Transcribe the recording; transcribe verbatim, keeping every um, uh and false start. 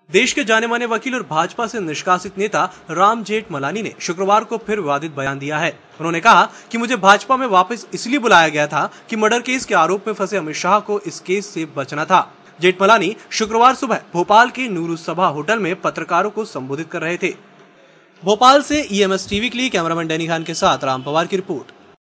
देश के जाने माने वकील और भाजपा से निष्कासित नेता राम जेठमलानी ने शुक्रवार को फिर विवादित बयान दिया है। उन्होंने कहा कि मुझे भाजपा में वापस इसलिए बुलाया गया था कि मर्डर केस के आरोप में फंसे अमित शाह को इस केस से बचना था। जेठमलानी शुक्रवार सुबह भोपाल के नूरू सभा होटल में पत्रकारों को संबोधित कर रहे थे। भोपाल से ई एम एस टीवी के लिए कैमरामैन डैनी खान के साथ राम पवार की रिपोर्ट।